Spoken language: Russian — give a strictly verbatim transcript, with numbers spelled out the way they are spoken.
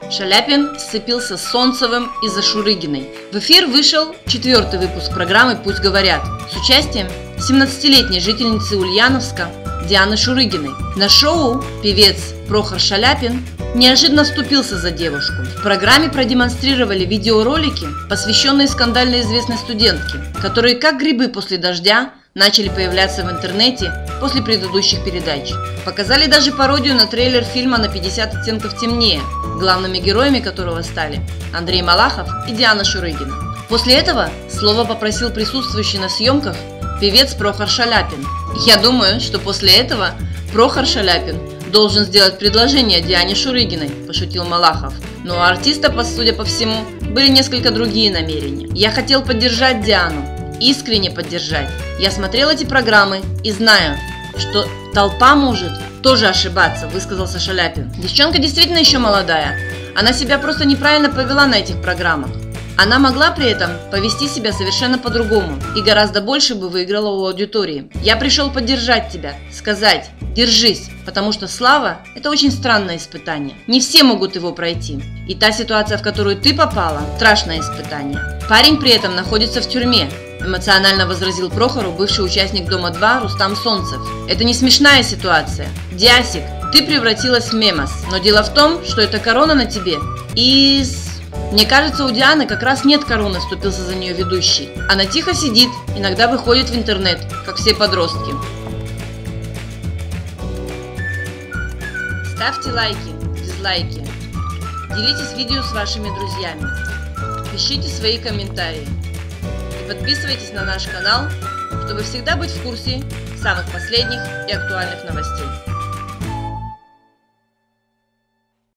Шаляпин сцепился с Солнцевым из-за Шурыгиной. В эфир вышел четвертый выпуск программы «Пусть говорят» с участием семнадцатилетней жительницы Ульяновска Дианы Шурыгиной. На шоу певец Прохор Шаляпин неожиданно вступился за девушку. В программе продемонстрировали видеоролики, посвященные скандально известной студентке, которые как грибы после дождя начали появляться в интернете после предыдущих передач. Показали даже пародию на трейлер фильма «На пятьдесят оттенков темнее», главными героями которого стали Андрей Малахов и Диана Шурыгина. После этого слово попросил присутствующий на съемках певец Прохор Шаляпин. Я думаю, что после этого Прохор Шаляпин должен сделать предложение Диане Шурыгиной, пошутил Малахов. Но у артиста, судя по всему, были несколько другие намерения. Я хотел поддержать Диану, искренне поддержать. Я смотрел эти программы и знаю, что толпа может тоже ошибаться, высказался Шаляпин. Девчонка действительно еще молодая. Она себя просто неправильно повела на этих программах. Она могла при этом повести себя совершенно по-другому и гораздо больше бы выиграла у аудитории. Я пришел поддержать тебя, сказать «держись», потому что слава – это очень странное испытание. Не все могут его пройти. И та ситуация, в которую ты попала – страшное испытание. Парень при этом находится в тюрьме, эмоционально возразил Прохору бывший участник Дома-два Рустам Солнцев. Это не смешная ситуация. Диасик, ты превратилась в мемос. Но дело в том, что эта корона на тебе из... Мне кажется, у Дианы как раз нет короны, вступился за нее ведущий. Она тихо сидит, иногда выходит в интернет, как все подростки. Ставьте лайки, дизлайки. Делитесь видео с вашими друзьями. Пишите свои комментарии. И подписывайтесь на наш канал, чтобы всегда быть в курсе самых последних и актуальных новостей.